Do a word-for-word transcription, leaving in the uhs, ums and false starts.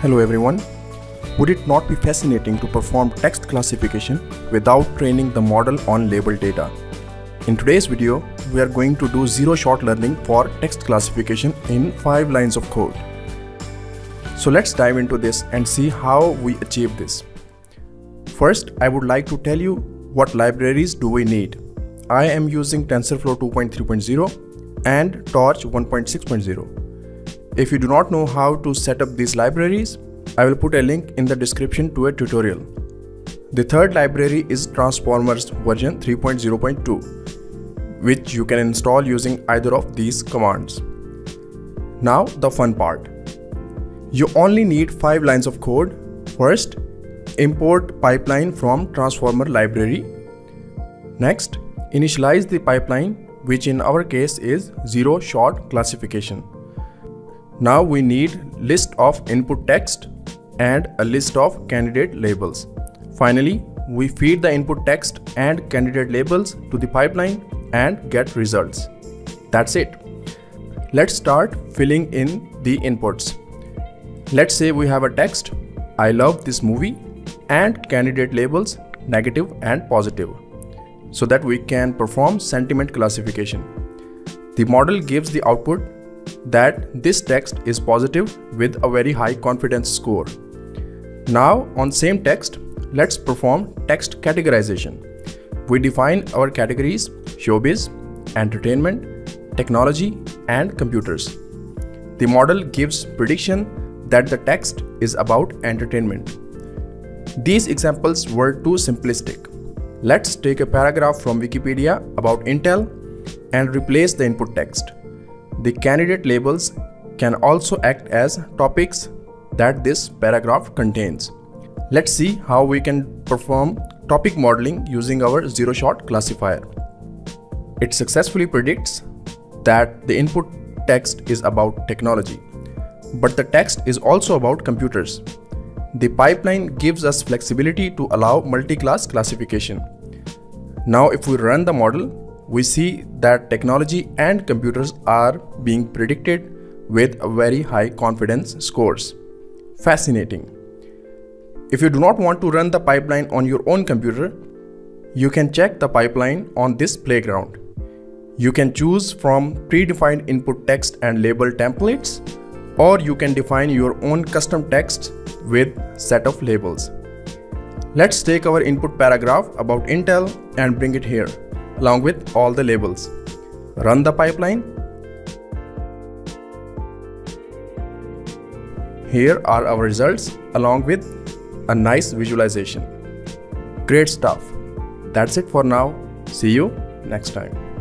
Hello everyone. Would it not be fascinating to perform text classification without training the model on label data? In today's video, we are going to do zero-shot learning for text classification in five lines of code. So let's dive into this and see how we achieve this. First, I would like to tell you what libraries do we need. I am using TensorFlow two point three point zero and Torch one point six point zero. If you do not know how to set up these libraries, I will put a link in the description to a tutorial. The third library is Transformers version three point zero point two, which you can install using either of these commands. Now the fun part. You only need five lines of code. First, import pipeline from Transformer library. Next, initialize the pipeline, which in our case is zero-shot classification. Now we need list of input text and a list of candidate labels. Finally, we feed the input text and candidate labels to the pipeline and get results. That's it. Let's start filling in the inputs. Let's say we have a text, I love this movie, and candidate labels negative and positive, so that we can perform sentiment classification. The model gives the output that this text is positive with a very high confidence score. Now on same text, let's perform text categorization. We define our categories: showbiz, entertainment, technology, and computers. The model gives prediction that the text is about entertainment. These examples were too simplistic. Let's take a paragraph from Wikipedia about Intel and replace the input text. The candidate labels can also act as topics that this paragraph contains. Let's see how we can perform topic modeling using our zero-shot classifier. It successfully predicts that the input text is about technology, but the text is also about computers. The pipeline gives us flexibility to allow multi-class classification. Now if we run the model, we see that technology and computers are being predicted with a very high confidence scores. Fascinating. If you do not want to run the pipeline on your own computer, you can check the pipeline on this playground. You can choose from predefined input text and label templates, or you can define your own custom text with set of labels. Let's take our input paragraph about Intel and bring it here, along with all the labels. Run the pipeline. Here are our results along with a nice visualization. Great stuff. That's it for now. See you next time.